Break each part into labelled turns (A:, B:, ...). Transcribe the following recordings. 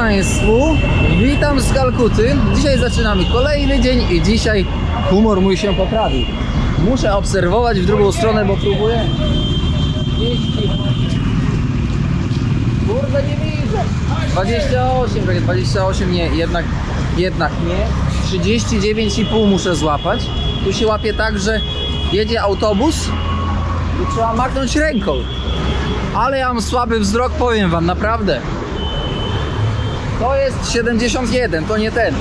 A: Państwu, witam z Kalkuty. Dzisiaj zaczynamy kolejny dzień i dzisiaj humor mój się poprawił. Muszę obserwować w drugą stronę, bo próbuję. Kurde, nie widzę. 28, 28 nie, jednak nie. 39,5 muszę złapać. Tu się łapie tak, że jedzie autobus i trzeba machnąć ręką. Ale ja mam słaby wzrok, powiem wam, naprawdę. To jest 71, to nie ten.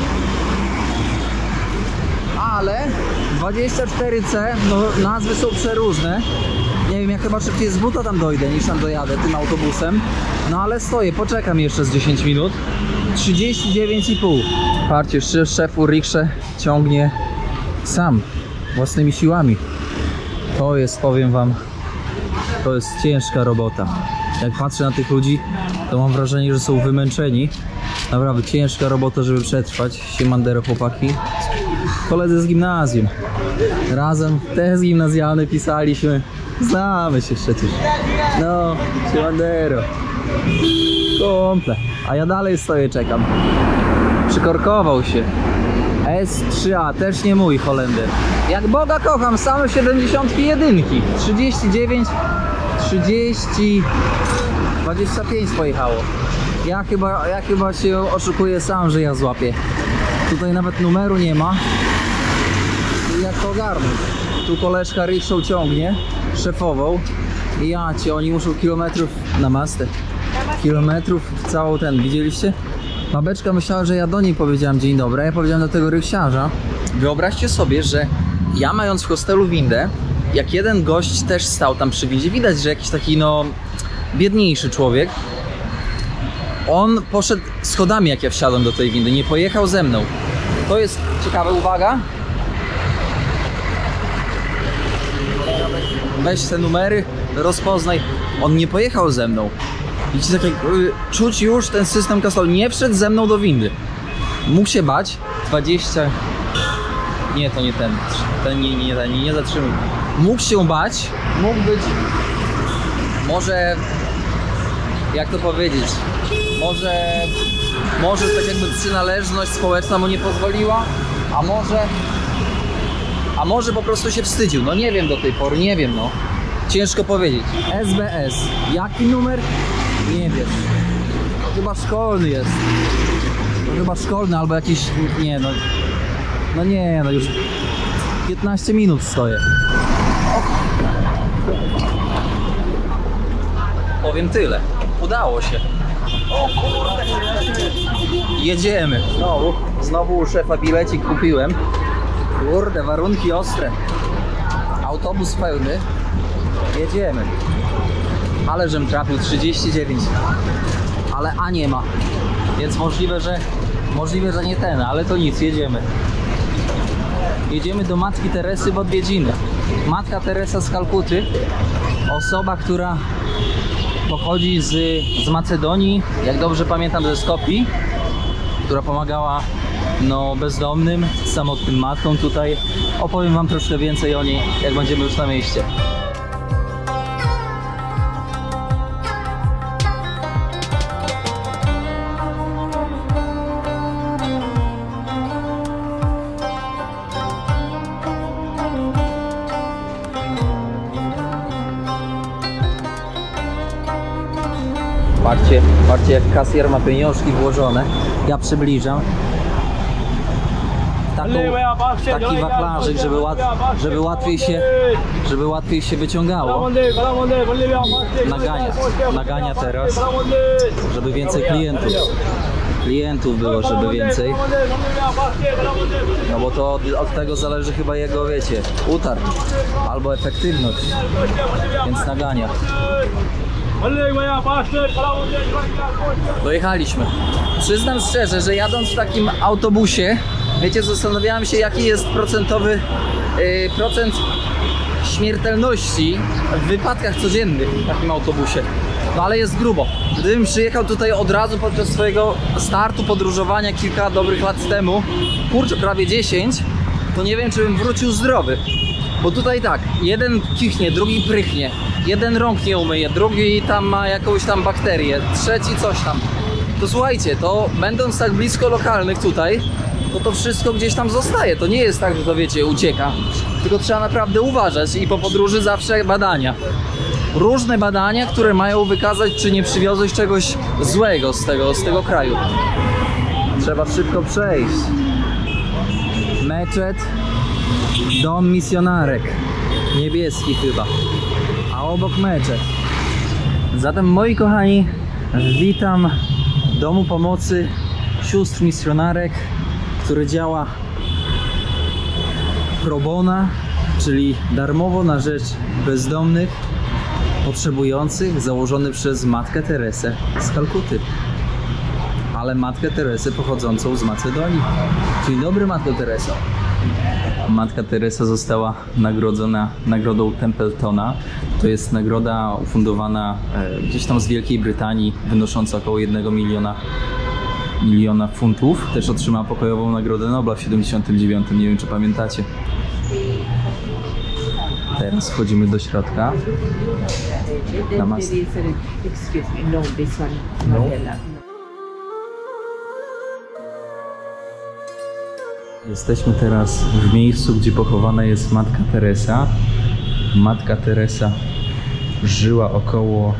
A: Ale 24C, no nazwy są przeróżne. Nie wiem, ja chyba szybciej z buta tam dojdę niż tam dojadę tym autobusem. No ale stoję, poczekam jeszcze z 10 minut. 39,5. Patrzcie, szef Uriksze ciągnie sam, własnymi siłami. To jest, powiem wam, to jest ciężka robota. Jak patrzę na tych ludzi, to mam wrażenie, że są wymęczeni. Naprawdę ciężka robota, żeby przetrwać. Siemandero, chłopaki. Koledzy z gimnazjum. Razem test gimnazjalny pisaliśmy. Znamy się przecież. No, siemandero. Komple. A ja dalej stoję, czekam. Przykorkował się. S3A, też nie mój Holender. Jak Boga kocham, same 71. 39, 30, 25 pojechało. Ja chyba się oszukuję sam, że ja złapię. Tutaj nawet numeru nie ma. Jak to ogarnąć? Tu koleżka rikszą ciągnie, szefową. I ja cię, oni muszą kilometrów na mastę. Kilometrów w całą ten, widzieliście? Babeczka myślała, że ja do niej powiedziałem dzień dobry, a ja powiedziałem do tego ryksiarza. Wyobraźcie sobie, że ja mając w hostelu windę, jak jeden gość też stał tam przy windzie, widać, że jakiś taki no biedniejszy człowiek. On poszedł schodami, jak ja wsiadłem do tej windy, nie pojechał ze mną. To jest ciekawe, uwaga. Weź te numery, rozpoznaj. On nie pojechał ze mną. Widzicie, tak jak czuć już ten system kasowy. Nie wszedł ze mną do windy. Mógł się bać. 20. Nie, to nie ten. Ten nie zatrzymuj. Mógł się bać. Mógł być. Może. Jak to powiedzieć? Może tak jakby przynależność społeczna mu nie pozwoliła, a może po prostu się wstydził. No nie wiem do tej pory, nie wiem, no. Ciężko powiedzieć. SBS. Jaki numer? Nie wiem. Chyba szkolny jest. Chyba szkolny albo jakiś. Nie no. No nie, no już 15 minut stoję. Powiem tyle. Udało się. O kurde. Jedziemy. Znowu u szefa bilecik kupiłem. Kurde, warunki ostre. Autobus pełny. Jedziemy. Ale żem trafił 39. Ale A nie ma. Więc możliwe, że nie ten, ale to nic, jedziemy. Jedziemy do Matki Teresy w odwiedziny. Matka Teresa z Kalkuty. Osoba, która pochodzi z Macedonii, jak dobrze pamiętam, ze Skopii, która pomagała no, bezdomnym, samotnym matkom tutaj. Opowiem wam troszkę więcej o niej, jak będziemy już na mieście. Patrzcie jak kasjer ma pieniążki włożone. Ja przybliżam. Taki wachlarzyk, żeby łatwiej się wyciągało. Nagania teraz, żeby więcej klientów było, żeby więcej. No bo to od tego zależy chyba jego, wiecie, utarg albo efektywność, więc nagania. Dojechaliśmy. Przyznam szczerze, że jadąc w takim autobusie, wiecie, zastanawiałem się, jaki jest procent śmiertelności w wypadkach codziennych w takim autobusie. No ale jest grubo. Gdybym przyjechał tutaj od razu podczas swojego startu podróżowania kilka dobrych lat temu, kurczę, prawie 10, to nie wiem, czy bym wrócił zdrowy. Bo tutaj tak, jeden kichnie, drugi prychnie, jeden rąk nie umyje, drugi tam ma jakąś tam bakterię, trzeci coś tam. to słuchajcie, to będąc tak blisko lokalnych tutaj, to wszystko gdzieś tam zostaje. To nie jest tak, że to wiecie, ucieka. Tylko trzeba naprawdę uważać i po podróży zawsze badania. Różne badania, które mają wykazać, czy nie przywiozłeś czegoś złego z tego kraju. Trzeba szybko przejść. Meczet Dom Misjonarek. Niebieski chyba. A obok meczet. Zatem moi kochani, witam w Domu Pomocy Sióstr Misjonarek, który działa pro bona, czyli darmowo na rzecz bezdomnych, potrzebujących, założony przez Matkę Teresę z Kalkuty. Ale Matkę Teresę pochodzącą z Macedonii. Dzień dobry, Matko Tereso. Matka Teresa została nagrodzona nagrodą Templetona. To jest nagroda ufundowana gdzieś tam z Wielkiej Brytanii, wynosząca około 1 miliona funtów. Też otrzymała pokojową Nagrodę Nobla w 79. Nie wiem, czy pamiętacie. Teraz wchodzimy do środka. Namaste. No. Jesteśmy teraz w miejscu, gdzie pochowana jest Matka Teresa. Matka Teresa żyła około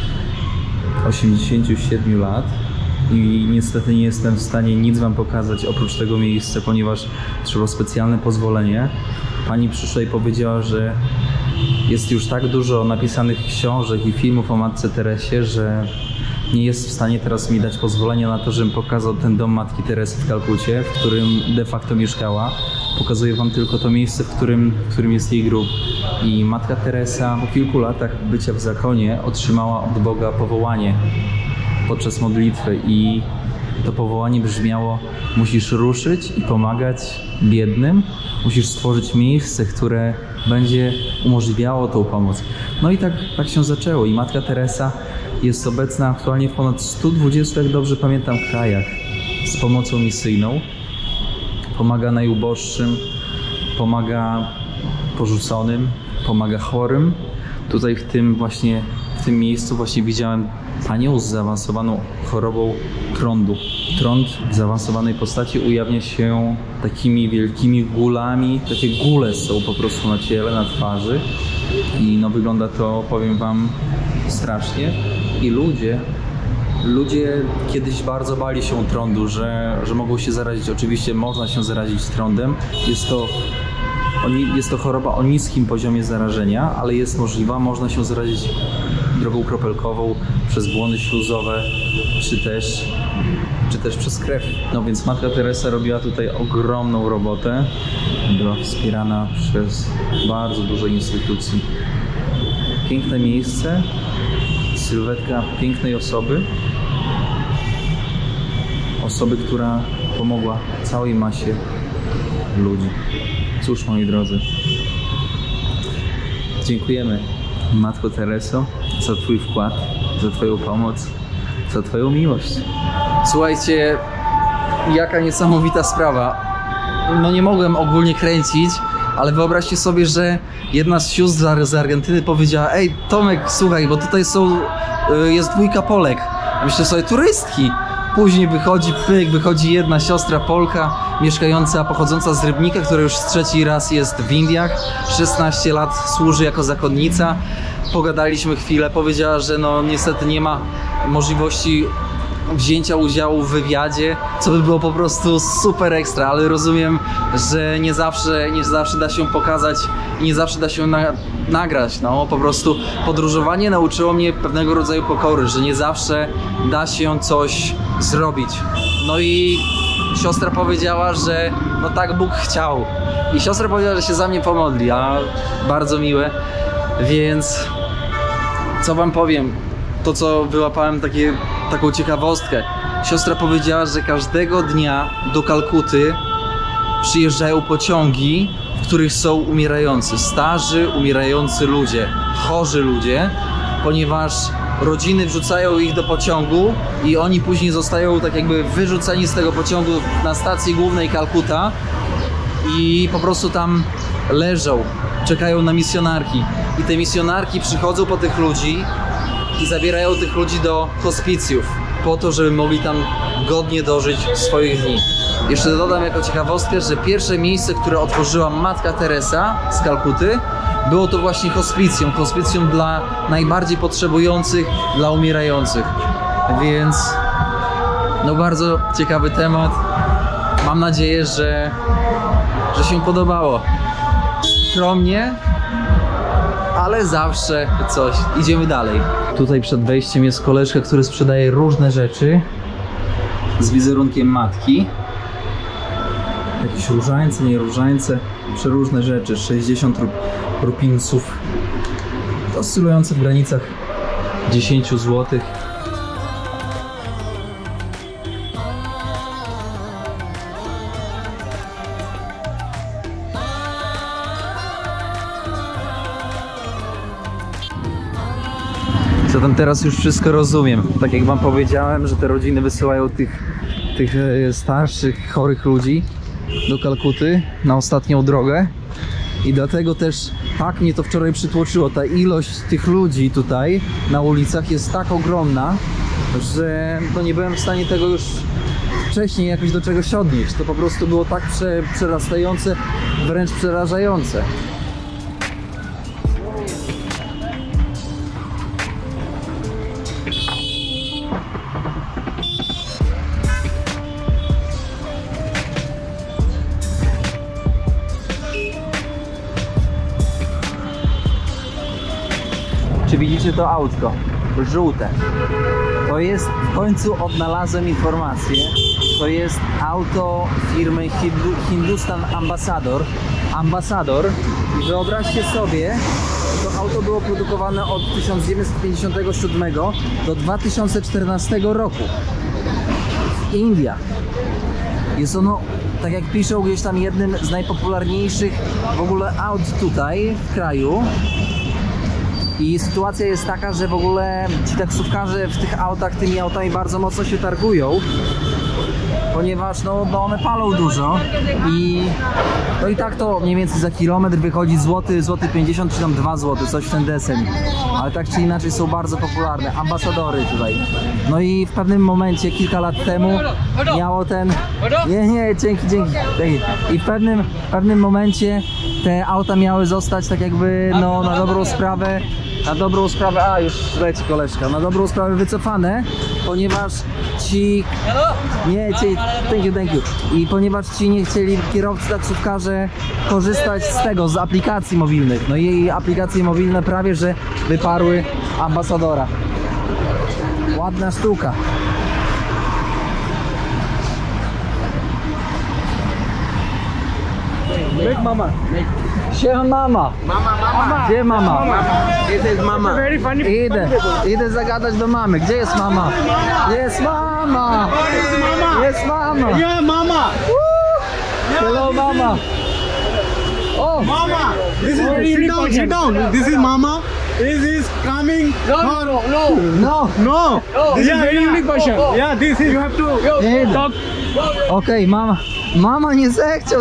A: 87 lat i niestety nie jestem w stanie nic wam pokazać oprócz tego miejsca, ponieważ trzeba specjalne pozwolenie. Pani przyszła i powiedziała, że jest już tak dużo napisanych książek i filmów o Matce Teresie, że nie jest w stanie teraz mi dać pozwolenia na to, żebym pokazał ten dom Matki Teresy w Kalkucie, w którym de facto mieszkała. Pokazuję wam tylko to miejsce, w którym jest jej grób. I Matka Teresa po kilku latach bycia w zakonie otrzymała od Boga powołanie podczas modlitwy i to powołanie brzmiało: musisz ruszyć i pomagać biednym, musisz stworzyć miejsce, które będzie umożliwiało tą pomoc. No i tak się zaczęło i Matka Teresa jest obecna aktualnie w ponad 120, jak dobrze pamiętam, krajach z pomocą misyjną. Pomaga najuboższym, pomaga porzuconym, pomaga chorym. Tutaj w tym miejscu właśnie widziałem panią z zaawansowaną chorobą trądu. Trąd w zaawansowanej postaci ujawnia się takimi wielkimi gulami. Takie gule są po prostu na ciele, na twarzy. I no wygląda to, powiem wam, strasznie. I ludzie kiedyś bardzo bali się trądu, że mogą się zarazić. Oczywiście można się zarazić trądem. Jest to choroba o niskim poziomie zarażenia, ale jest możliwa. Można się zarazić drogą kropelkową, przez błony śluzowe, czy też przez krew. No więc Matka Teresa robiła tutaj ogromną robotę. Była wspierana przez bardzo dużo instytucji. Piękne miejsce, sylwetka pięknej osoby, która pomogła całej masie ludzi. Cóż, moi drodzy, dziękujemy, Matko Tereso, za twój wkład, za twoją pomoc, za twoją miłość. Słuchajcie, jaka niesamowita sprawa. No nie mogłem ogólnie kręcić, ale wyobraźcie sobie, że jedna z sióstr z Argentyny powiedziała: ej Tomek, słuchaj, bo tutaj jest 2 Polek. A myślę sobie, turystki. Później wychodzi jedna siostra Polka, mieszkająca, pochodząca z Rybnika, która już 3. raz jest w Indiach. 16 lat służy jako zakonnica. Pogadaliśmy chwilę, powiedziała, że no niestety nie ma możliwości wzięcia udziału w wywiadzie, co by było po prostu super ekstra, ale rozumiem, że nie zawsze da się pokazać i nie zawsze da się nagrać. No, po prostu podróżowanie nauczyło mnie pewnego rodzaju pokory, że nie zawsze da się coś zrobić. No i siostra powiedziała, że no tak Bóg chciał. I siostra powiedziała, że się za mnie pomodli, a bardzo miłe. Więc co wam powiem, to co wyłapałem taką ciekawostkę. Siostra powiedziała, że każdego dnia do Kalkuty przyjeżdżają pociągi, w których są umierający, starzy, umierający ludzie, chorzy ludzie, ponieważ rodziny wrzucają ich do pociągu i oni później zostają tak jakby wyrzuceni z tego pociągu na stacji głównej Kalkuta i po prostu tam leżą, czekają na misjonarki. I te misjonarki przychodzą po tych ludzi i zabierają tych ludzi do hospicjów. po to, żeby mogli tam godnie dożyć swoich dni. Jeszcze dodam jako ciekawostkę, że pierwsze miejsce, które otworzyła Matka Teresa z Kalkuty, było to właśnie hospicjum dla najbardziej potrzebujących, dla umierających. Więc no bardzo ciekawy temat. Mam nadzieję, że się podobało. Skromnie, ale zawsze coś. Idziemy dalej. Tutaj przed wejściem jest koleżka, który sprzedaje różne rzeczy z wizerunkiem matki. Jakieś różańce, nie różańce, przeróżne rzeczy. 60 rupińców, oscylujące w granicach 10 zł. Zatem teraz już wszystko rozumiem. Tak jak wam powiedziałem, że te rodziny wysyłają tych starszych, chorych ludzi do Kalkuty na ostatnią drogę. I dlatego też tak mnie to wczoraj przytłoczyło. Ta ilość tych ludzi tutaj na ulicach jest tak ogromna, że no nie byłem w stanie tego już wcześniej jakoś do czegoś odnieść. To po prostu było tak przerastające, wręcz przerażające. Czy widzicie to autko? Żółte. To jest, w końcu odnalazłem informację, to jest auto firmy Hindustan Ambassador. I wyobraźcie sobie, to auto było produkowane od 1957 do 2014 roku w Indiach. Jest ono, tak jak piszą, gdzieś tam jednym z najpopularniejszych w ogóle aut tutaj w kraju. I sytuacja jest taka, że w ogóle ci taksówkarze w tych autach, tymi autami bardzo mocno się targują, ponieważ no one palą dużo i no i tak to mniej więcej za kilometr wychodzi złoty 50 czy tam 2 zł, coś w ten deseń. Ale tak czy inaczej są bardzo popularne, ambasadory tutaj. No i w pewnym momencie, kilka lat temu miało ten... Nie, dzięki. I w pewnym momencie te auta miały zostać tak jakby no na dobrą sprawę, a już leci koleżka, na dobrą sprawę wycofane, ponieważ ci... Thank you. I ponieważ ci nie chcieli kierowcy taksówkarze korzystać z tego, z aplikacji mobilnych. No i jej aplikacje mobilne prawie że wyparły ambasadora. Ładna sztuka.
B: Make mama.
A: Siema mama. Gdzie mama?
B: This is mama. Very funny.
A: Idę zagadać do mamy. Gdzie jest mama? Jest mama. Jest mama.
B: Yeah, mama.
A: Hello mama. Oh.
B: Mama. This is sit down. This is mama. This is coming. No. This is very unique version. Yeah, this is you have to talk.
A: Okej, mama. Mama nie zechciał,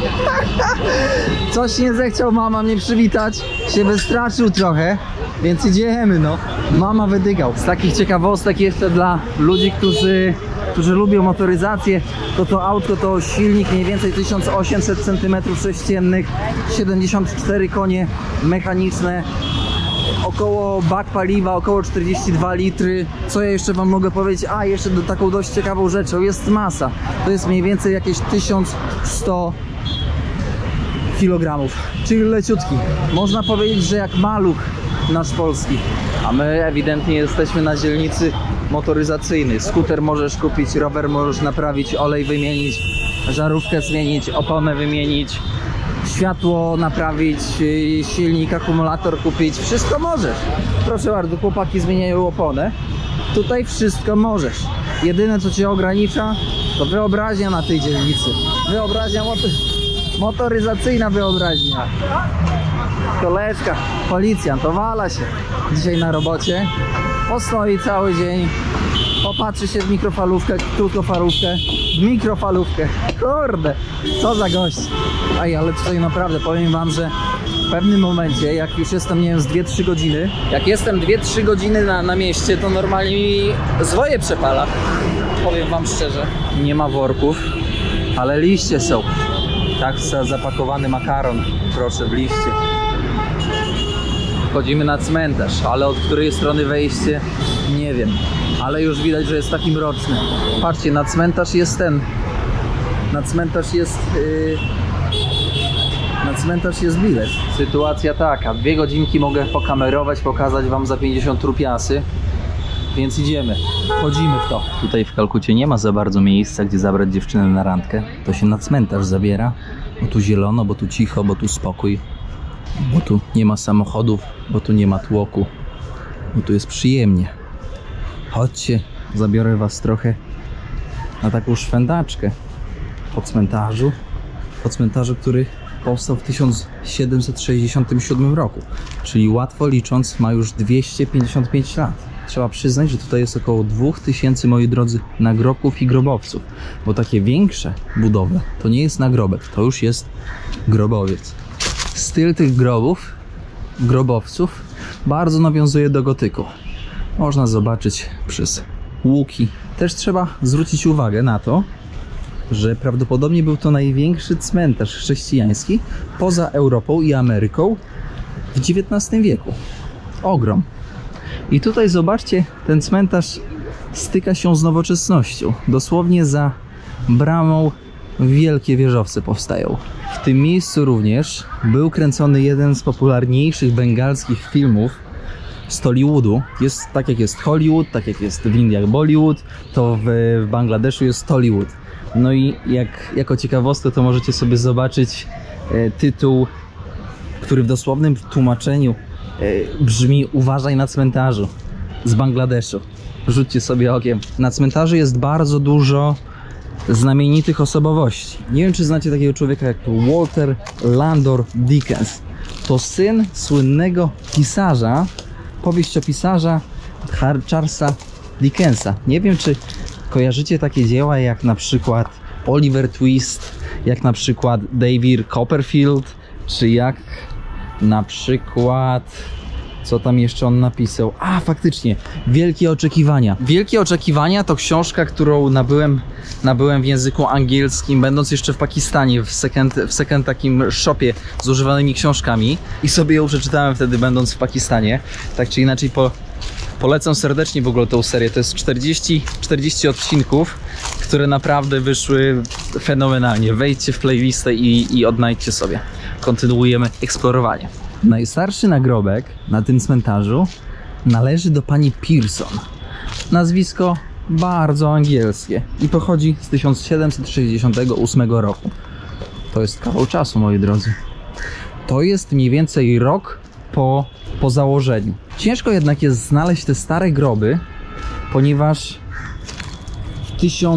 A: coś nie zechciał mama mnie przywitać, się wystraszył trochę, więc idziemy no. Mama wydygał. Z takich ciekawostek jeszcze dla ludzi, którzy lubią motoryzację, to autko to silnik mniej więcej 1800 cm3, 74 konie mechaniczne, około bak paliwa, około 42 litry. Co ja jeszcze wam mogę powiedzieć? A, jeszcze taką dość ciekawą rzeczą jest masa. To jest mniej więcej jakieś 1100 kg, czyli leciutki. Można powiedzieć, że jak maluch nasz polski. A my ewidentnie jesteśmy na dzielnicy motoryzacyjnej. Skuter możesz kupić, rower możesz naprawić, olej wymienić, żarówkę zmienić, oponę wymienić, światło naprawić, silnik, akumulator kupić, wszystko możesz. Proszę bardzo, chłopaki zmieniają oponę. Tutaj wszystko możesz. Jedyne co cię ogranicza to wyobraźnia na tej dzielnicy. Wyobraźnia motoryzacyjna wyobraźnia. Koleżka, policjant, owala się dzisiaj na robocie. Postoi cały dzień, popatrzy się w mikrofalówkę, krótkofalówkę, w mikrofalówkę. Kurde, co za gość. Ej, ale tutaj naprawdę powiem wam, że w pewnym momencie, jak już jestem, nie wiem, z 2-3 godziny, jak jestem 2-3 godziny na mieście, to normalnie mi zwoje przepala. Powiem wam szczerze, nie ma worków, ale liście są. Tak zapakowany makaron, proszę, w liście. Wchodzimy na cmentarz, ale od której strony wejście, nie wiem. Ale już widać, że jest taki mroczny. Patrzcie, na cmentarz jest na cmentarz jest bilet. Sytuacja taka, 2 godzinki mogę pokamerować, pokazać wam za 50 rupiasy. Więc idziemy, wchodzimy w to. Tutaj w Kalkucie nie ma za bardzo miejsca, gdzie zabrać dziewczynę na randkę. To się na cmentarz zabiera, bo tu zielono, bo tu cicho, bo tu spokój. Bo tu nie ma samochodów, bo tu nie ma tłoku. Bo tu jest przyjemnie. Chodźcie, zabiorę was trochę na taką szwędaczkę po cmentarzu. Po cmentarzu, który powstał w 1767 roku. Czyli łatwo licząc ma już 255 lat. Trzeba przyznać, że tutaj jest około 2000, moi drodzy, nagrobków i grobowców. Bo takie większe budowle to nie jest nagrobek, to już jest grobowiec. Styl tych grobowców bardzo nawiązuje do gotyku. Można zobaczyć przez łuki. Też trzeba zwrócić uwagę na to, że prawdopodobnie był to największy cmentarz chrześcijański poza Europą i Ameryką w XIX wieku. Ogrom. I tutaj zobaczcie, ten cmentarz styka się z nowoczesnością. Dosłownie za bramą wielkie wieżowce powstają. W tym miejscu również był kręcony jeden z popularniejszych bengalskich filmów z Tollywoodu. Jest tak jak jest Hollywood, tak jak jest w Indiach Bollywood, to w Bangladeszu jest Tollywood. No i jako ciekawostkę to możecie sobie zobaczyć tytuł, który w dosłownym tłumaczeniu brzmi "Uważaj na cmentarzu" z Bangladeszu. Rzućcie sobie okiem. Na cmentarzu jest bardzo dużo znamienitych osobowości. Nie wiem, czy znacie takiego człowieka jak Walter Landor Dickens. To syn słynnego pisarza, powieściopisarza Charlesa Dickensa. Nie wiem, czy kojarzycie takie dzieła jak na przykład Oliver Twist, jak na przykład David Copperfield, czy jak na przykład... Co tam jeszcze on napisał? A, faktycznie, Wielkie Oczekiwania. Wielkie Oczekiwania to książka, którą nabyłem w języku angielskim, będąc jeszcze w Pakistanie, w second takim shopie z używanymi książkami i sobie ją przeczytałem wtedy, będąc w Pakistanie. Tak czy inaczej, polecam serdecznie w ogóle tą serię. To jest 40 odcinków, które naprawdę wyszły fenomenalnie. Wejdźcie w playlistę i odnajdźcie sobie. Kontynuujemy eksplorowanie. Najstarszy nagrobek na tym cmentarzu należy do pani Pearson. Nazwisko bardzo angielskie i pochodzi z 1768 roku. To jest kawał czasu, moi drodzy. To jest mniej więcej rok po założeniu. Ciężko jednak jest znaleźć te stare groby, ponieważ w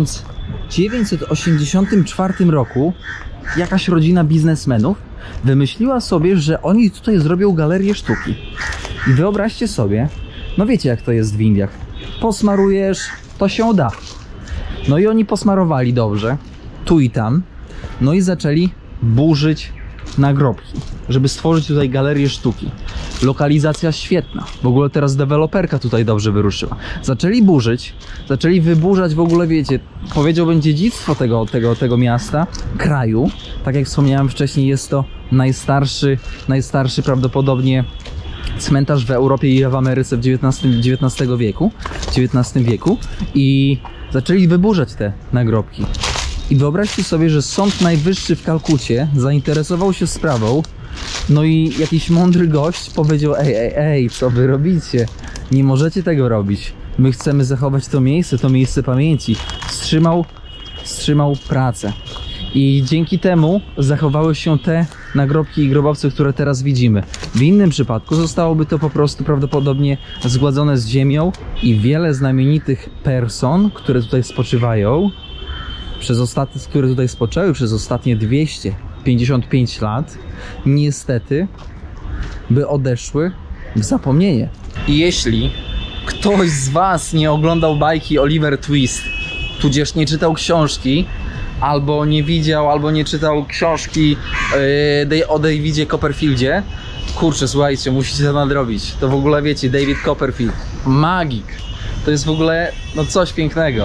A: 1984 roku jakaś rodzina biznesmenów wymyśliła sobie, że oni tutaj zrobią galerię sztuki. I wyobraźcie sobie, no wiecie jak to jest w Indiach. Posmarujesz, to się da. No i oni posmarowali dobrze, tu i tam, no i zaczęli burzyć nagrobki, żeby stworzyć tutaj galerię sztuki. Lokalizacja świetna. W ogóle teraz deweloperka tutaj dobrze wyruszyła. Zaczęli burzyć, zaczęli wyburzać w ogóle, wiecie, powiedziałbym dziedzictwo tego miasta, kraju. Tak jak wspomniałem wcześniej, jest to najstarszy prawdopodobnie cmentarz w Europie i w Ameryce w XIX wieku i zaczęli wyburzać te nagrobki. I wyobraźcie sobie, że Sąd Najwyższy w Kalkucie zainteresował się sprawą, no i jakiś mądry gość powiedział: ej, co wy robicie? Nie możecie tego robić. My chcemy zachować to miejsce pamięci. Wstrzymał pracę. I dzięki temu zachowały się te nagrobki i grobowce, które teraz widzimy. W innym przypadku zostałoby to po prostu prawdopodobnie zgładzone z ziemią i wiele znamienitych person, które tutaj spoczywają, które tutaj spoczęły przez ostatnie 255 lat, niestety by odeszły w zapomnienie. I jeśli ktoś z was nie oglądał bajki Oliver Twist, tudzież nie czytał książki, albo nie widział, albo nie czytał książki o Davidzie Copperfieldzie, kurczę, słuchajcie, musicie to nadrobić. To w ogóle wiecie, David Copperfield, magik. To jest w ogóle no coś pięknego.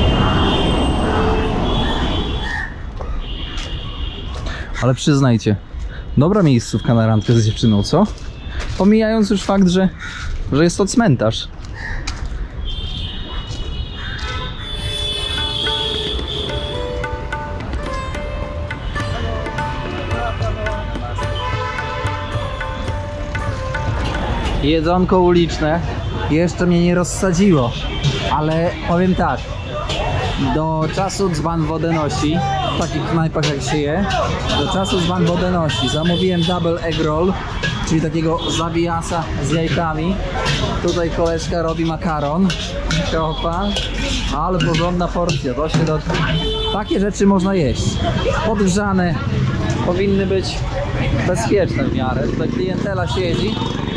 A: Ale przyznajcie, dobra miejscówka na randkę z dziewczyną, co? Pomijając już fakt, że jest to cmentarz. Jedzonko uliczne jeszcze mnie nie rozsadziło, ale powiem tak, do czasu dzban wodę nosi, w takich knajpach jak się je, do czasu dzban wodę nosi. Zamówiłem double egg roll, czyli takiego zawijasa z jajkami. Tutaj koleżka robi makaron, kropa, ale porządna porcja, to się do... Takie rzeczy można jeść, podgrzane, powinny być bezpieczne w miarę. Tutaj klientela siedzi.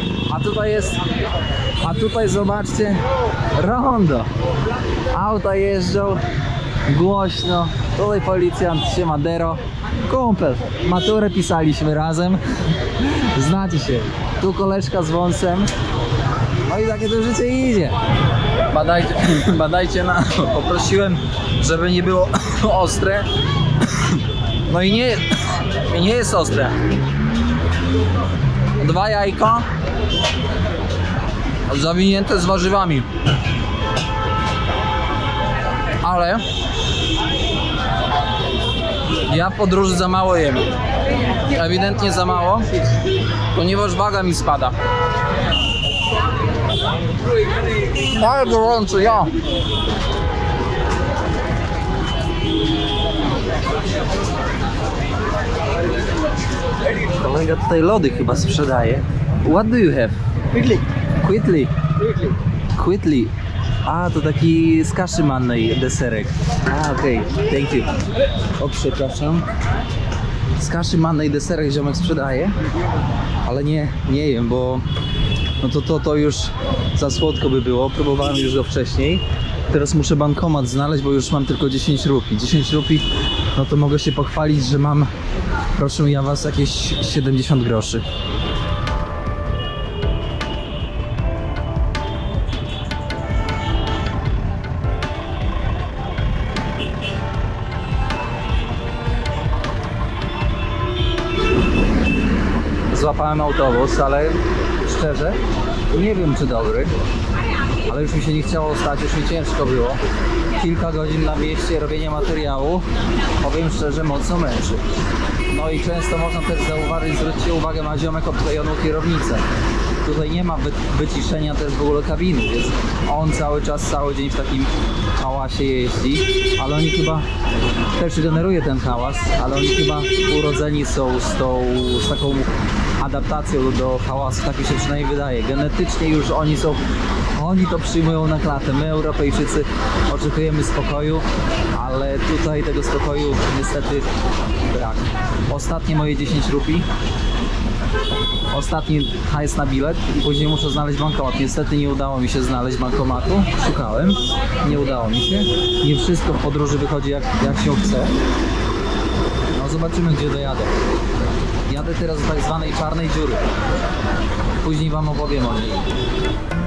A: A tutaj zobaczcie, rondo. Auta jeżdżą głośno. Tutaj policjant się Madero. Kumpel, maturę pisaliśmy razem. Znacie się. Tu koleżka z wąsem. No i takie to życie idzie. Badajcie na... Poprosiłem, żeby nie było ostre. No i nie jest ostre. 2 jajka zawinięte z warzywami, ale ja w podróży za mało jem, ewidentnie za mało, ponieważ waga mi spada. Ale gorąco, ja. Kolega tutaj lody chyba sprzedaje. What do you have? Quickly. A, to taki z kaszy mannej deserek. A, okej, thank you. O, przepraszam. Z kaszy mannej deserek ziomek sprzedaje, ale nie jem, bo no to już za słodko by było. Próbowałem już go wcześniej. Teraz muszę bankomat znaleźć, bo już mam tylko 10 rupii. 10 rupii, no to mogę się pochwalić, że mam, proszę ja was, jakieś 70 groszy. Złapałem autobus, ale szczerze nie wiem, czy dobry, ale już mi się nie chciało stać, już mi ciężko było. Kilka godzin na mieście robienia materiału, powiem szczerze, mocno męczy. No i często można też zauważyć, zwróćcie uwagę na ziomek obklejoną kierownicę. Tutaj nie ma wyciszenia też w ogóle kabiny, więc on cały czas, cały dzień w takim hałasie jeździ, ale oni chyba też generuje ten hałas, ale oni chyba urodzeni są z taką adaptacją do hałasu, tak mi się przynajmniej wydaje. Genetycznie już oni to przyjmują na klatę. My, Europejczycy, oczekujemy spokoju, ale tutaj tego spokoju niestety brak. Ostatnie moje 10 rupii. Ostatni hajs na bilet i później muszę znaleźć bankomat. Niestety nie udało mi się znaleźć bankomatu. Szukałem, nie udało mi się. Nie wszystko w podróży wychodzi jak się chce. No zobaczymy, gdzie dojadę. Jadę teraz do tak zwanej czarnej dziury. Później wam opowiem o niej.